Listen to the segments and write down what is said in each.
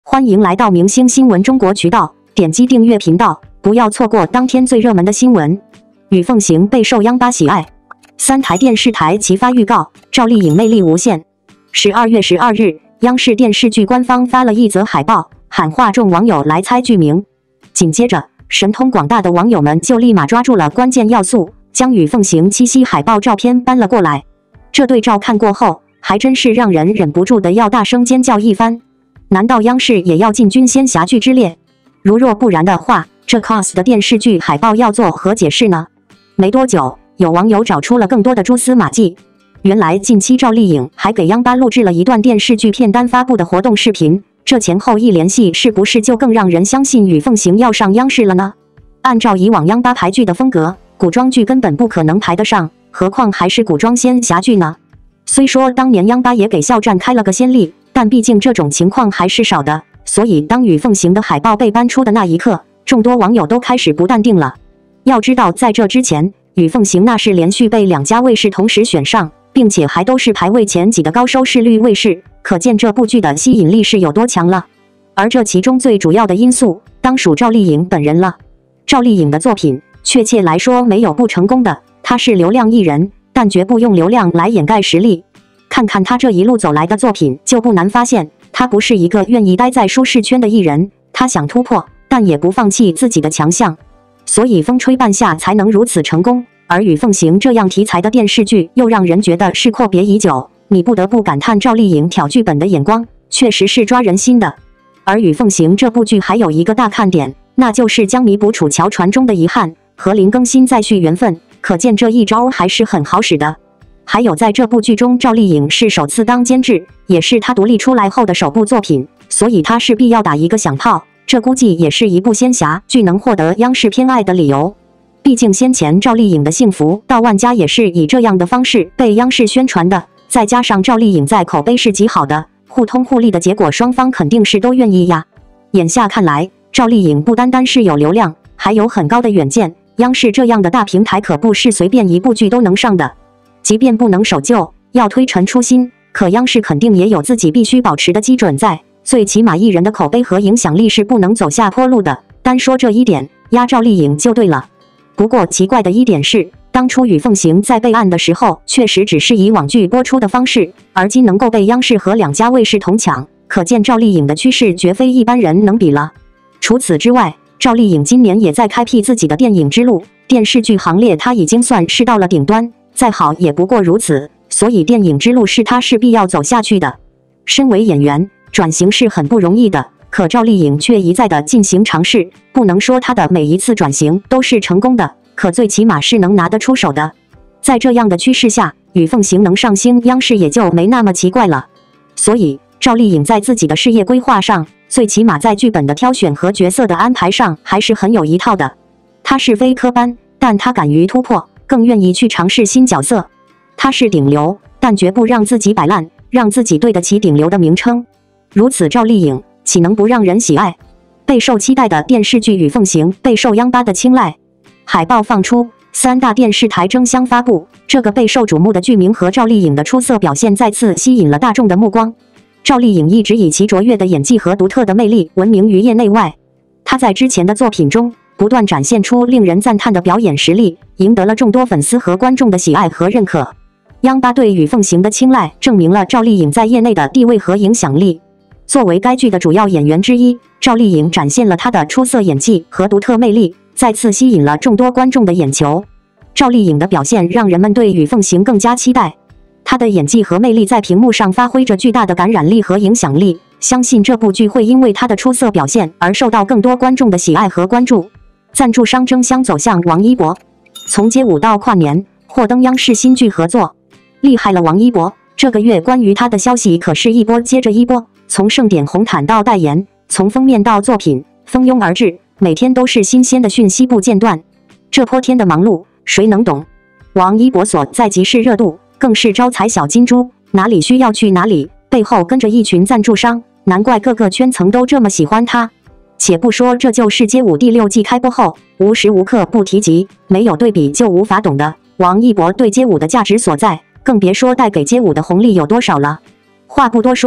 欢迎来到明星新闻中国渠道，点击订阅频道，不要错过当天最热门的新闻。与凤行备受央八喜爱，3台电视台齐发预告，赵丽颖魅力无限。12月12日，央视电视剧官方发了一则海报，喊话众网友来猜剧名。紧接着，神通广大的网友们就立马抓住了关键要素，将与凤行七夕海报照片搬了过来。这对照看过后，还真是让人忍不住的要大声尖叫一番。难道央视也要进军仙侠剧之列？如若不然的话，这 cos 的电视剧海报要做何解释呢？没多久，有网友找出了更多的蛛丝马迹。原来近期赵丽颖还给央八录制了一段电视剧片单发布的活动视频，这前后一联系，是不是就更让人相信与凤行要上央视了呢？按照以往央八排剧的风格，古装剧根本不可能排得上，何况还是古装仙侠剧呢？虽说当年央八也给肖战开了个先例，但毕竟这种情况还是少的，所以当与凤行的海报被搬出的那一刻，众多网友都开始不淡定了。要知道，在这之前，与凤行那是连续被2家卫视同时选上，并且还都是排位前几的高收视率卫视，可见这部剧的吸引力是有多强了。而这其中最主要的因素，当属赵丽颖本人了。赵丽颖的作品，确切来说没有不成功的，她是流量艺人，但绝不用流量来掩盖实力。看看她这一路走来的作品，就不难发现，她不是一个愿意待在舒适圈的艺人，她想突破，但也不放弃自己的强项，所以风吹半夏才能如此成功。而与凤行这样题材的电视剧，又让人觉得是阔别已久，你不得不感叹赵丽颖挑剧本的眼光，确实是抓人心的。而与凤行这部剧还有一个大看点，那就是将弥补楚乔传中的遗憾，和林更新再续缘分，可见这一招还是很好使的。还有在这部剧中，赵丽颖是首次当监制，也是她独立出来后的首部作品，所以她势必要打一个响炮，这估计也是一部仙侠剧能获得央视偏爱的理由。毕竟先前赵丽颖的幸福到万家也是以这样的方式被央视宣传的，再加上赵丽颖在口碑是极好的，互通互利的结果，双方肯定是都愿意呀。眼下看来，赵丽颖不单单是有流量，还有很高的远见，央视这样的大平台可不是随便一部剧都能上的。即便不能守旧，要推陈出新，可央视肯定也有自己必须保持的基准在，最起码艺人的口碑和影响力是不能走下坡路的，单说这一点，压赵丽颖就对了。不过奇怪的一点是，当初与凤行在备案的时候，确实只是以网剧播出的方式，而今能够被央视和2家卫视同抢，可见赵丽颖的趋势绝非一般人能比了。除此之外，赵丽颖今年也在开辟自己的电影之路，电视剧行列她已经算是到了顶端，再好也不过如此，所以电影之路是她势必要走下去的。身为演员，转型是很不容易的，可赵丽颖却一再的进行尝试，不能说她的每一次转型都是成功的，可最起码是能拿得出手的。在这样的趋势下，与凤行能上星央视也就没那么奇怪了。所以赵丽颖在自己的事业规划上，最起码在剧本的挑选和角色的安排上还是很有一套的。她是非科班，但她敢于突破，更愿意去尝试新角色。她是顶流，但绝不让自己摆烂，让自己对得起顶流的名称。如此赵丽颖，岂能不让人喜爱？备受期待的电视剧与凤行备受央八的青睐。海报放出，3大电视台争相发布，这个备受瞩目的剧名和赵丽颖的出色表现再次吸引了大众的目光。赵丽颖一直以其卓越的演技和独特的魅力闻名于业内外，她在之前的作品中不断展现出令人赞叹的表演实力，赢得了众多粉丝和观众的喜爱和认可。央八对与凤行的青睐，证明了赵丽颖在业内的地位和影响力。作为该剧的主要演员之一，赵丽颖展现了她的出色演技和独特魅力，再次吸引了众多观众的眼球。赵丽颖的表现让人们对与凤行更加期待，她的演技和魅力在屏幕上发挥着巨大的感染力和影响力，相信这部剧会因为她的出色表现而受到更多观众的喜爱和关注。赞助商争相走向王一博，从街舞到跨年，或登央视新剧合作，厉害了王一博！这个月关于他的消息可是一波接着一波，从盛典红毯到代言，从封面到作品，蜂拥而至，每天都是新鲜的讯息不间断。这泼天的忙碌，谁能懂？王一博所在即是热度，更是招财小金猪，哪里需要去哪里，背后跟着一群赞助商，难怪各个圈层都这么喜欢他。且不说这就是街舞第6季开播后无时无刻不提及，没有对比就无法懂的王一博对街舞的价值所在，更别说带给街舞的红利有多少了。话不多说，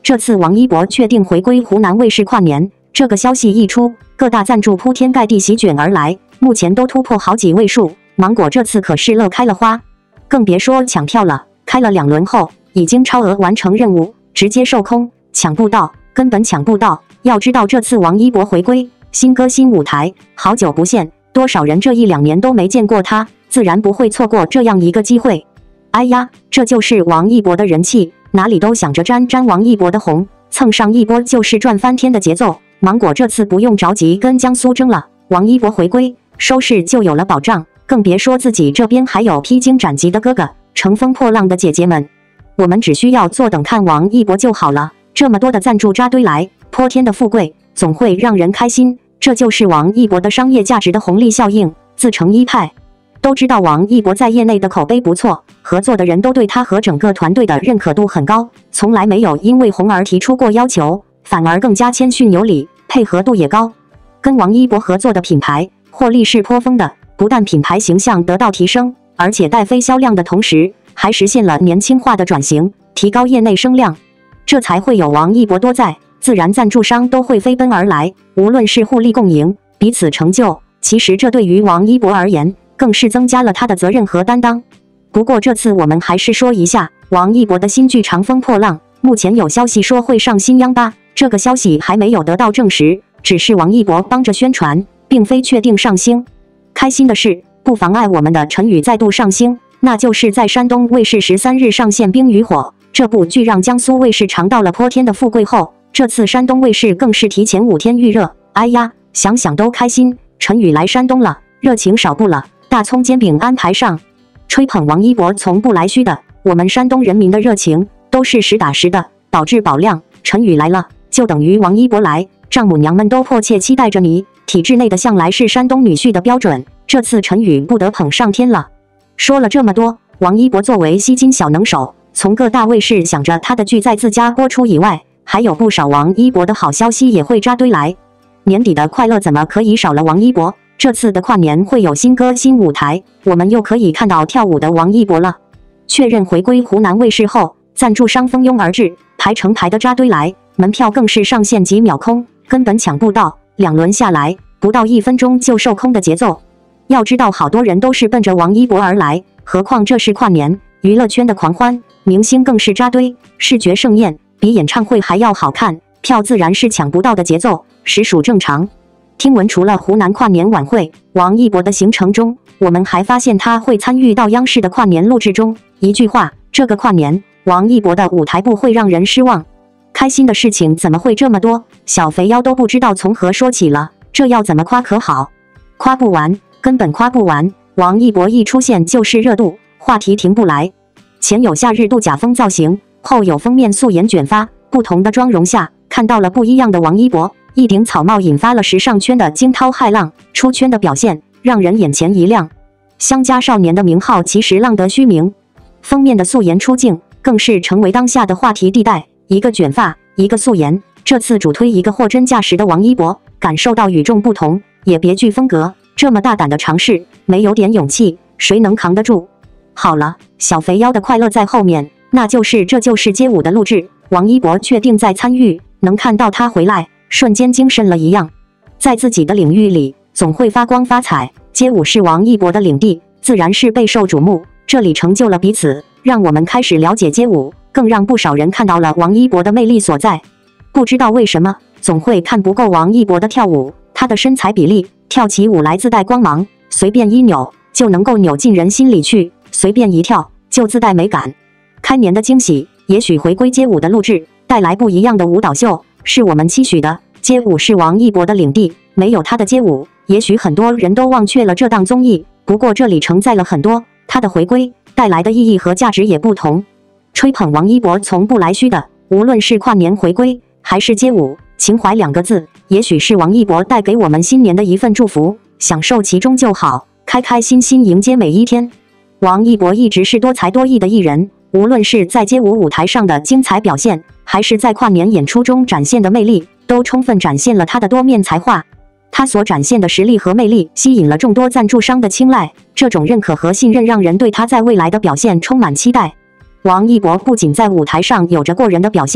这次王一博确定回归湖南卫视跨年。这个消息一出，各大赞助铺天盖地席卷而来，目前都突破好几位数。芒果这次可是乐开了花，更别说抢票了。开了2轮后，已经超额完成任务，直接售空，抢不到，根本抢不到。要知道这次王一博回归，新歌新舞台，好久不见，多少人这1-2年都没见过他，自然不会错过这样一个机会。哎呀，这就是王一博的人气，哪里都想着沾王一博的红，蹭上一波就是赚翻天的节奏。芒果这次不用着急跟江苏争了，王一博回归，收视就有了保障，更别说自己这边还有披荆斩棘的哥哥，乘风破浪的姐姐们，我们只需要坐等看王一博就好了。这么多的赞助扎堆来，泼天的富贵总会让人开心，这就是王一博的商业价值的红利效应，自成一派。都知道王一博在业内的口碑不错，合作的人都对他和整个团队的认可度很高，从来没有因为红而提出过要求，反而更加谦逊有礼，配合度也高。跟王一博合作的品牌获利是颇丰的，不但品牌形象得到提升，而且带飞销量的同时，还实现了年轻化的转型，提高业内声量，这才会有王一博多在，自然赞助商都会飞奔而来，无论是互利共赢，彼此成就，其实这对于王一博而言，更是增加了他的责任和担当。不过这次我们还是说一下王一博的新剧《长风破浪》，目前有消息说会上新央8，这个消息还没有得到证实，只是王一博帮着宣传，并非确定上星。开心的是，不妨碍我们的陈宇再度上星，那就是在山东卫视13日上线《冰与火》。这部剧让江苏卫视尝到了泼天的富贵后，这次山东卫视更是提前5天预热。哎呀，想想都开心，陈宇来山东了，热情少不了，大葱煎饼安排上。吹捧王一博从不来虚的，我们山东人民的热情都是实打实的，保质保量。陈宇来了，就等于王一博来，丈母娘们都迫切期待着你。体制内的向来是山东女婿的标准，这次陈宇不得捧上天了。说了这么多，王一博作为吸金小能手，从各大卫视想着他的剧在自家播出以外，还有不少王一博的好消息也会扎堆来。年底的快乐怎么可以少了王一博？这次的跨年会有新歌新舞台，我们又可以看到跳舞的王一博了。确认回归湖南卫视后，赞助商蜂拥而至，排成排的扎堆来，门票更是上线几秒空，根本抢不到。2轮下来，不到1分钟就售空的节奏。要知道，好多人都是奔着王一博而来，何况这是跨年，娱乐圈的狂欢，明星更是扎堆，视觉盛宴，比演唱会还要好看，票自然是抢不到的节奏，实属正常。听闻除了湖南跨年晚会，王一博的行程中，我们还发现他会参与到央视的跨年录制中。一句话，这个跨年，王一博的舞台不会让人失望。开心的事情怎么会这么多？小肥腰都不知道从何说起了，这要怎么夸可好？夸不完，根本夸不完。王一博一出现就是热度，话题停不来。前有夏日度假风造型，后有封面素颜卷发，不同的妆容下，看到了不一样的王一博。一顶草帽引发了时尚圈的惊涛骇浪，出圈的表现让人眼前一亮。乡家少年的名号其实浪得虚名，封面的素颜出镜更是成为当下的话题地带。一个卷发，一个素颜，这次主推一个货真价实的王一博，感受到与众不同，也别具风格。这么大胆的尝试，没有点勇气，谁能扛得住？好了，小肥腰的快乐在后面，这就是街舞的录制，王一博确定在参与，能看到他回来，瞬间精神了一样。在自己的领域里，总会发光发彩。街舞是王一博的领地，自然是备受瞩目。这里成就了彼此，让我们开始了解街舞，更让不少人看到了王一博的魅力所在。不知道为什么，总会看不够王一博的跳舞，他的身材比例，跳起舞来自带光芒，随便一扭就能够扭进人心里去，随便一跳就自带美感。开年的惊喜，也许回归街舞的录制，带来不一样的舞蹈秀，是我们期许的。街舞是王一博的领地，没有他的街舞，也许很多人都忘却了这档综艺。不过这里承载了很多，他的回归带来的意义和价值也不同。吹捧王一博从不来虚的，无论是跨年回归还是街舞，情怀2个字，也许是王一博带给我们新年的一份祝福，享受其中就好，开开心心迎接每一天。王一博一直是多才多艺的艺人，无论是在街舞舞台上的精彩表现，还是在跨年演出中展现的魅力，都充分展现了他的多面才华。他所展现的实力和魅力吸引了众多赞助商的青睐，这种认可和信任让人对他在未来的表现充满期待。王一博不仅在舞台上有着过人的表现，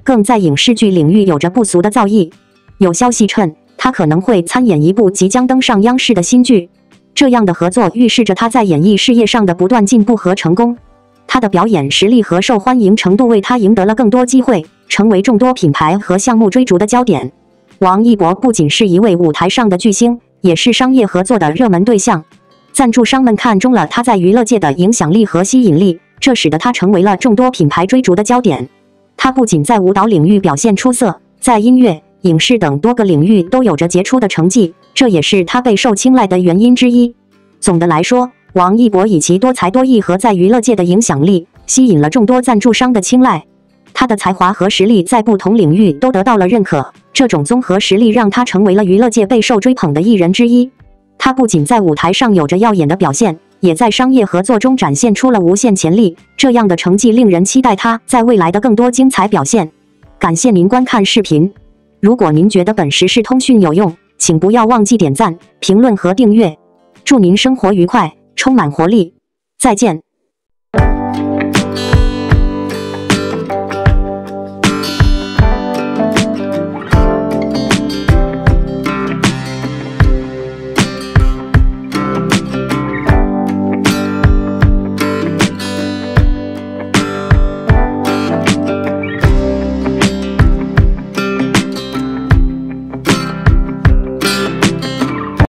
更在影视剧领域有着不俗的造诣。有消息称，他可能会参演一部即将登上央视的新剧。这样的合作预示着他在演艺事业上的不断进步和成功。他的表演实力和受欢迎程度为他赢得了更多机会，成为众多品牌和项目追逐的焦点。王一博不仅是一位舞台上的巨星，也是商业合作的热门对象。赞助商们看中了他在娱乐界的影响力和吸引力，这使得他成为了众多品牌追逐的焦点。他不仅在舞蹈领域表现出色，在音乐、影视等多个领域都有着杰出的成绩，这也是他备受青睐的原因之一。总的来说，王一博以其多才多艺和在娱乐界的影响力，吸引了众多赞助商的青睐。他的才华和实力在不同领域都得到了认可，这种综合实力让他成为了娱乐界备受追捧的艺人之一。他不仅在舞台上有着耀眼的表现，也在商业合作中展现出了无限潜力，这样的成绩令人期待他在未来的更多精彩表现。感谢您观看视频，如果您觉得本时事通讯有用，请不要忘记点赞、评论和订阅。祝您生活愉快，充满活力，再见。